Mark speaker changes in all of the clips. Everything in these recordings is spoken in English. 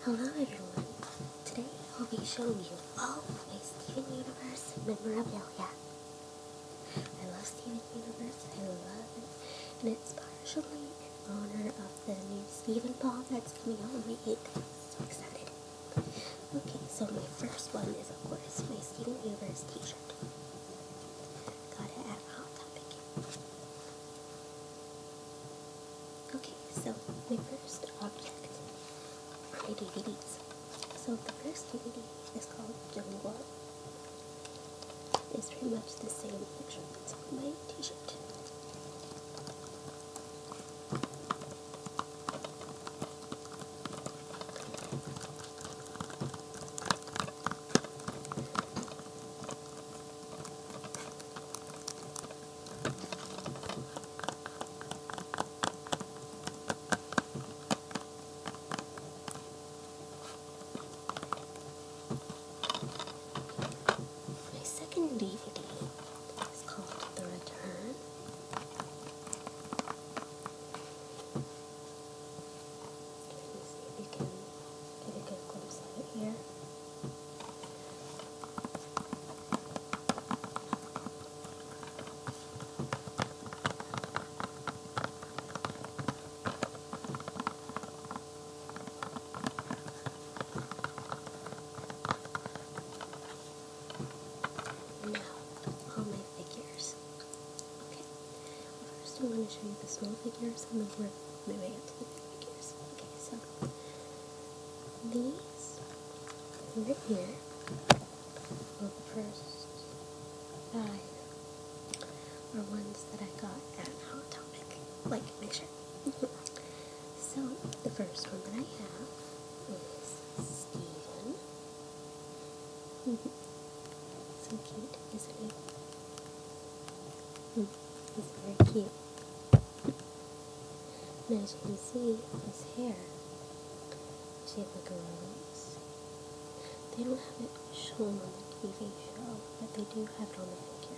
Speaker 1: Hello everyone, today I'll be showing you all my Steven Universe memorabilia. I love Steven Universe, I love it, and it's partially in honor of the new Steven ball that's coming out on May 8th. So excited. Okay, so my first one is of course my Steven Universe t-shirt. Got it at Hot Topic. Okay, so my first object are my DVDs. So the first DVD is called Jungle. It's pretty much the same picture that's on my t-shirt. My second DVD is called The Return. Let me see if you can get a good glimpse of it here. Now, all my figures. Okay, first I'm going to show you the small figures and then work my way up to the big figures. Okay, so these right here are the first 5 are ones that I got at Hot Topic, like my shirt. So the first one that I have is Steven. So cute, isn't he? He's very cute. And as you can see, his hair is shaped like a rose. They don't have it shown on the TV show, but they do have it on the figure.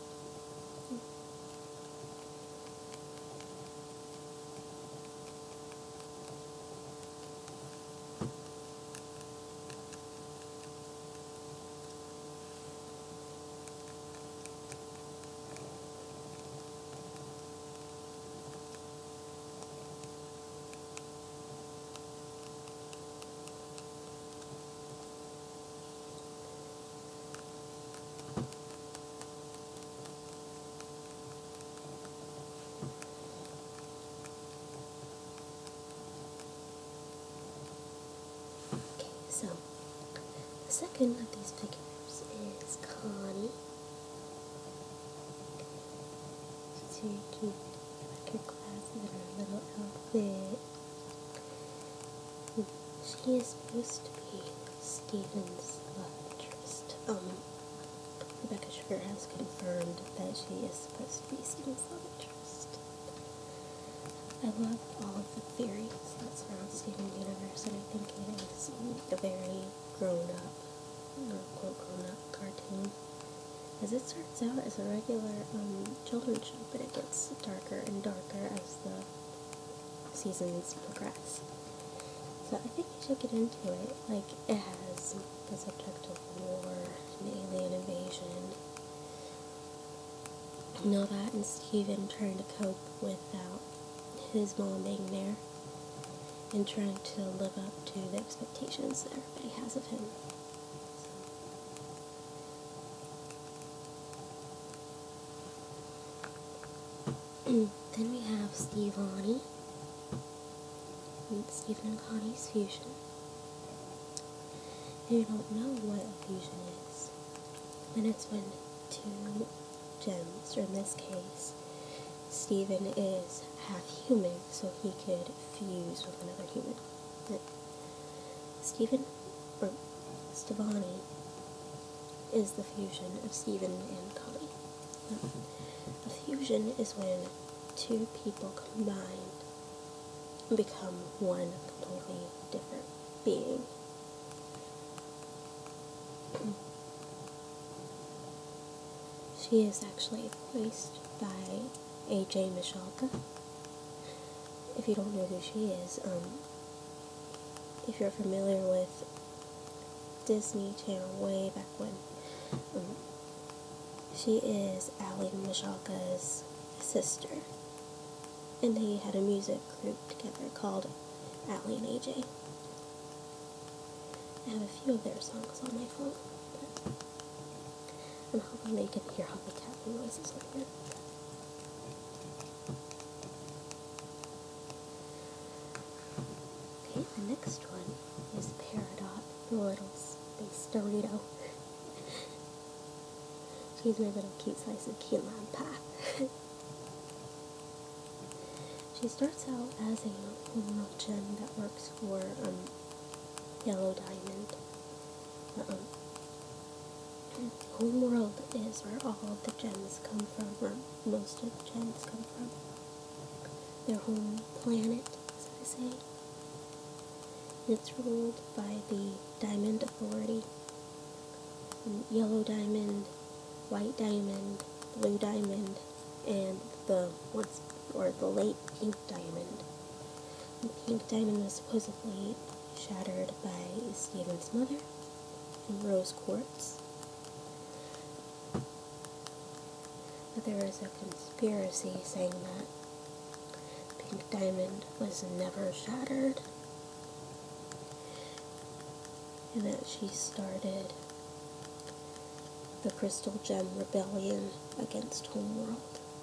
Speaker 1: Okay, so the second of these figures is Connie. She's very cute, like her glasses and her little outfit. She is supposed to be Steven's love interest. Rebecca Sugar has confirmed that she is supposed to be Steven's love interest. I love all of the theories that surround Steven Universe, and I think it is a very grown-up, quote grown-up cartoon. As it starts out as a regular children's show, but it gets darker and darker as the seasons progress. So I think you should get into it. Like, it has the subject of war and alien invasion, and all that, and Steven trying to cope without his mom being there, and trying to live up to the expectations that everybody has of him. Then we have Stevonnie, Steven and Connie's fusion. If you don't know what a fusion is, then it's when 2 gems, or in this case, Steven is half human, so he could fuse with another human. But Stevonnie is the fusion of Steven and Connie. A fusion is when 2 people combine and become one completely different being. She is actually voiced by AJ Michalka. If you don't know who she is, if you're familiar with Disney Channel way back when, she is Ali Michalka's sister, and they had a music group together called Ali and AJ. I have a few of their songs on my phone, but I'm hoping they can hear all the tapping noises on here. Okay, the next one is Peridot, the little space Dorito. She's my little cute slice of key lime pie. She starts out as a homeworld gem that works for Yellow Diamond. Homeworld is where all of the gems come from, or most of the gems come from. Their home planet, as I say. It's ruled by the Diamond Authority. Yellow Diamond, White Diamond, Blue Diamond, and the late Pink Diamond. The Pink Diamond was supposedly shattered by Steven's mother in Rose Quartz. But there is a conspiracy saying that Pink Diamond was never shattered, and that she started the Crystal Gem Rebellion against Homeworld.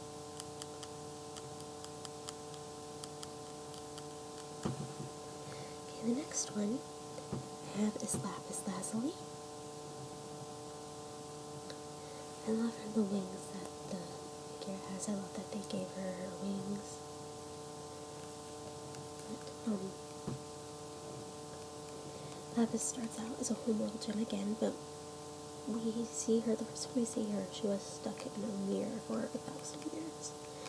Speaker 1: Okay, the next one I have is Lapis Lazuli. I love the wings that the figure has. I love that they gave her wings. But, Lapis starts out as a homeworld gem again, but we see her, the first time we see her, she was stuck in a mirror for 1,000 years.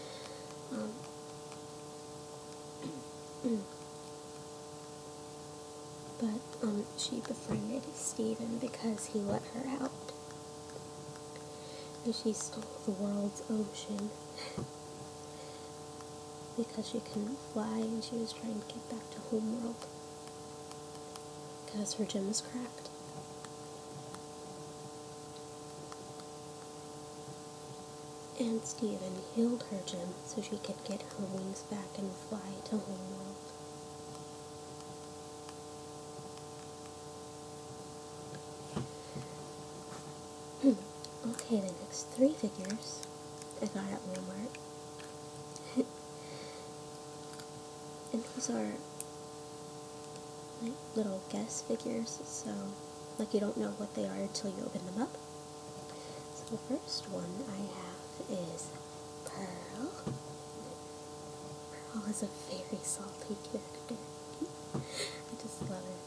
Speaker 1: But she befriended Steven because he let her out. And she stole the world's ocean because she couldn't fly and she was trying to get back to Homeworld because her gem was cracked. And Steven healed her gem so she could get her wings back and fly to Homeworld. Okay, the next 3 figures I got at Walmart. And these are like little guess figures, so like you don't know what they are until you open them up. So the first one I have is Pearl. Pearl is a very salty character. I just love her.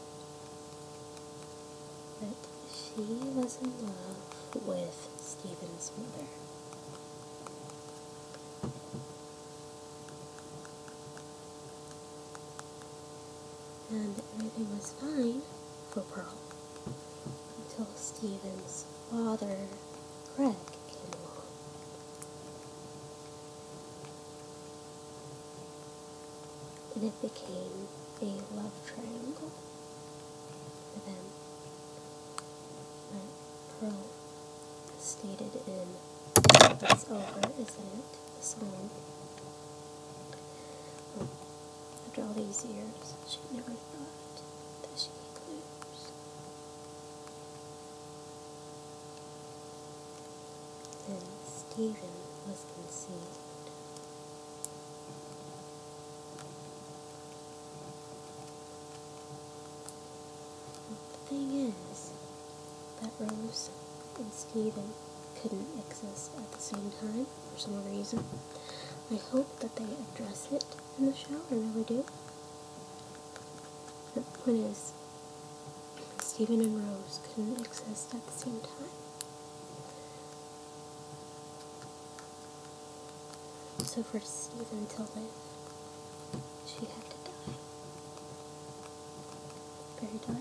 Speaker 1: But she was in love with Steven's mother. And everything was fine for Pearl until Steven's father, Craig, came along. And it became a love triangle for them. But Pearl stated in It's Over, Isn't It? The song. After all these years, she never thought that she could lose. Then Steven was conceived. The thing is that Rose and Steven couldn't exist at the same time for some reason. I hope that they address it in the show. I really do. The point is, Steven and Rose couldn't exist at the same time. So for Steven to live, she had to die. Very dark.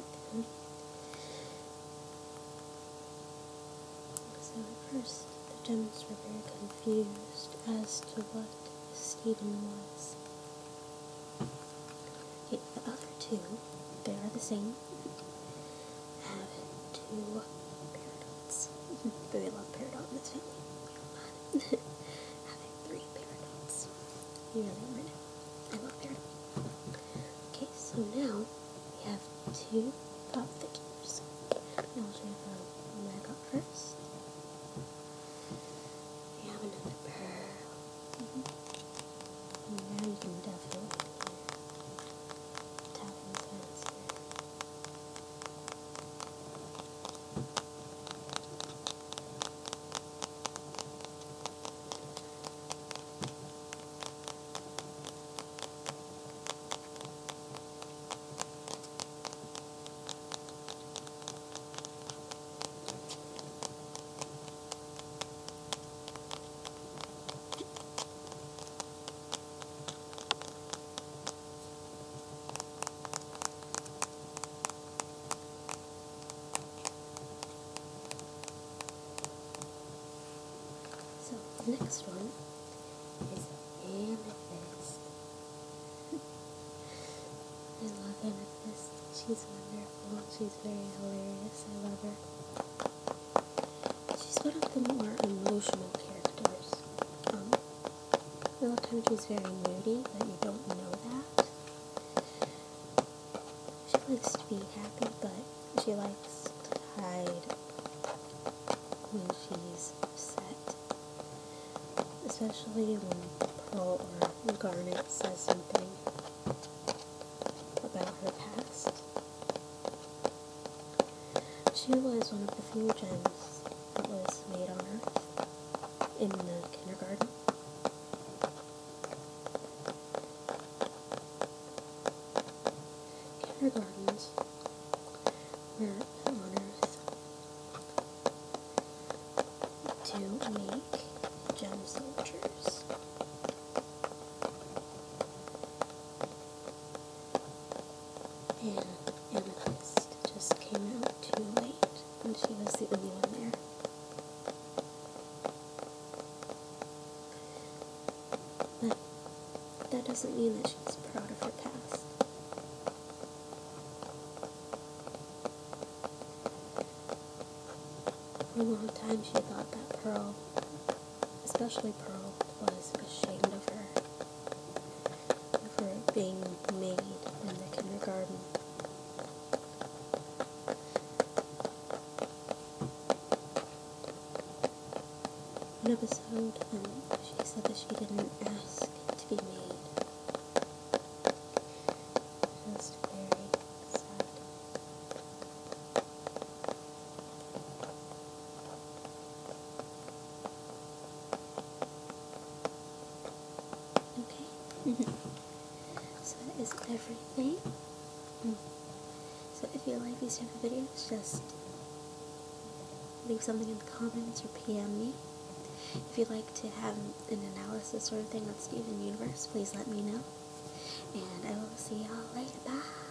Speaker 1: So at first, the gems were very confused as to what Steven was. Okay, the other two, they are the same. Have 2 paradots. But we love paradot in this family. Having 3 paradots. You know that right now. I love paradot. Okay, so now we have 2 pop figures. Now I'll show you the one I got first. We have another pearl. And now you can definitely hear tapping sounds here. So the next one is Amethyst. I love Amethyst. She's wonderful. She's very hilarious. I love her. She's one of the more emotional characters. A lot of times she's very moody, but you don't know that. She likes to be happy, but she likes to hide when she's upset. Especially when Pearl or Garnet says something about her past. She was one of the few gems that was made on Earth in the kindergarten. Kindergartens were put on Earth to make gem soldiers. And Amethyst just came out too late, and she was the only one there. But that doesn't mean that she's proud of her past. For a long time she thought that Pearl, especially Pearl, was ashamed of her for being made in the kindergarten. One episode, she said that she didn't ask to be made. Just very sad. Okay. So that is everything. So if you like these type of videos, just leave something in the comments or PM me. If you'd like to have an analysis sort of thing on Steven Universe, please let me know. And I will see y'all later. Bye.